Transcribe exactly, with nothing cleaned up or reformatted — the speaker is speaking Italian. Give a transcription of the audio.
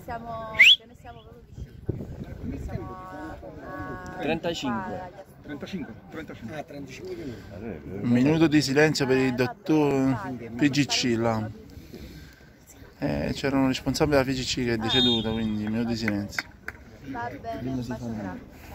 siamo, ce ne siamo proprio vicini. Siamo a trentacinque. trentacinque, trentacinque. Ah, trentacinque minuti. Un minuto di silenzio per il dottor P G C là. Eh, c'era un responsabile della P G C che è deceduto, quindi un minuto di silenzio. Va bene, un bacio grande.